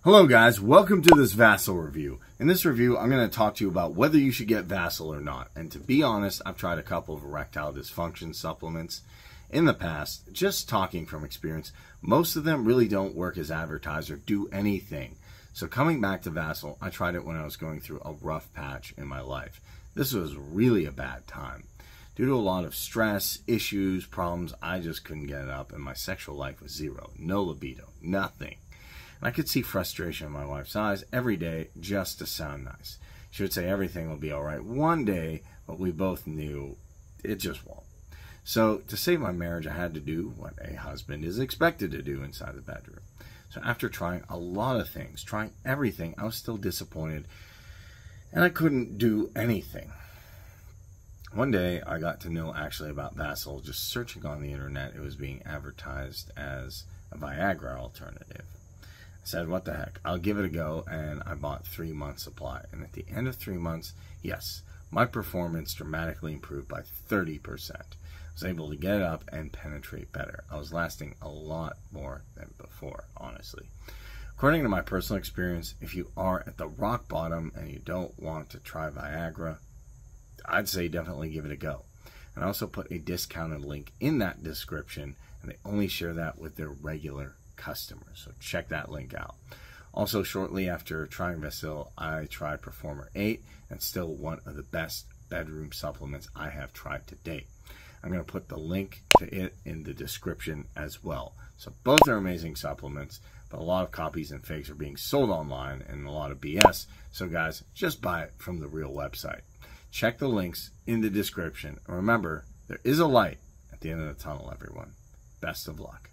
Hello guys, welcome to this Viasil review. In this review, I'm going to talk to you about whether you should get Viasil or not. And to be honest, I've tried a couple of erectile dysfunction supplements in the past. Just talking from experience, most of them really don't work as advertised or do anything. So coming back to Viasil, I tried it when I was going through a rough patch in my life. This was really a bad time. Due to a lot of stress, issues, problems, I just couldn't get it up, and my sexual life was zero. No libido, nothing. I could see frustration in my wife's eyes every day just to sound nice. She would say everything will be all right one day, but we both knew it just won't. So to save my marriage, I had to do what a husband is expected to do inside the bedroom. So after trying a lot of things, trying everything, I was still disappointed, and I couldn't do anything. One day, I got to know actually about Viasil just searching on the internet. It was being advertised as a Viagra alternative. I said, what the heck, I'll give it a go, and I bought 3 months supply. And at the end of 3 months, yes, my performance dramatically improved by 30%. I was able to get it up and penetrate better. I was lasting a lot more than before, honestly. According to my personal experience, if you are at the rock bottom and you don't want to try Viagra, I'd say definitely give it a go. And I also put a discounted link in that description, and they only share that with their regular customers, so check that link out. Also, shortly after trying Viasil, I tried Performer 8, and still one of the best bedroom supplements I have tried to date. I'm going to put the link to it in the description as well. So both are amazing supplements, but a lot of copies and fakes are being sold online and a lot of BS. So guys, just buy it from the real website. Check the links in the description. And remember, there is a light at the end of the tunnel, everyone. Best of luck.